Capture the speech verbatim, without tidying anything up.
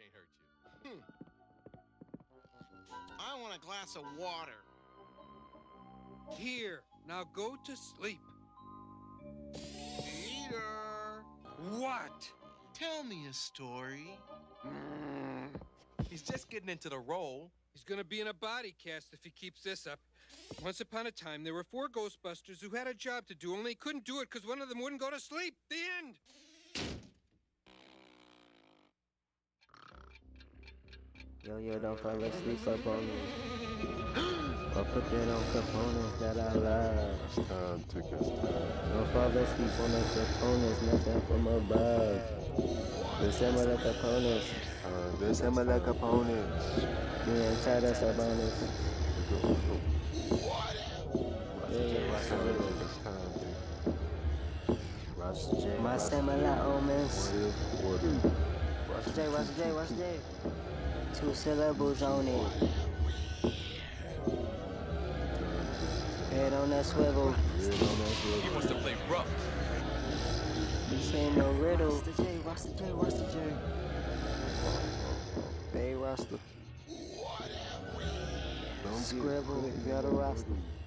ain't hurt you. Hmm. I want a glass of water. Here, now go to sleep. Peter! What? Tell me a story. Mm. He's just getting into the role. He's gonna be in a body cast if he keeps this up. Once upon a time, there were four Ghostbusters who had a job to do, only couldn't do it because one of them wouldn't go to sleep. The end! Yo, yo, don't fall asleep up on me. Or put that on components that I love. It's time, took its time. Don't fall asleep on the components, nothing from above. The similar components. Uh, the similar components. Being tied us up on this. Rastahjae, My similar omens. what if, what if? Rastahjae, Rastahjae, Rastahjae. Two syllables on it. Head on that swivel. He wants to play rough. This ain't no riddle. Rastahjae, Rastahjae, Rastahjae. Hey, Rasta. Don't Scribble, you got a Rasta.